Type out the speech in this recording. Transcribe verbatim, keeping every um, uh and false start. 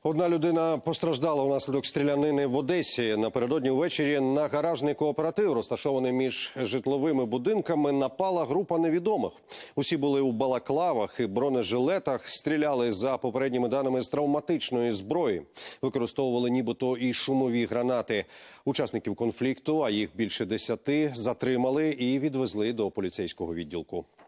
Одна людина постраждала внаслідок стрілянини в Одесі. Напередодні ввечері на гаражний кооператив, розташований між житловими будинками, напала група невідомих. Усі були у балаклавах і бронежилетах, стріляли, за попередніми даними, з травматичної зброї. Використовували нібито і шумові гранати. Учасників конфлікту, а їх більше десяти, затримали і відвезли до поліцейського відділку.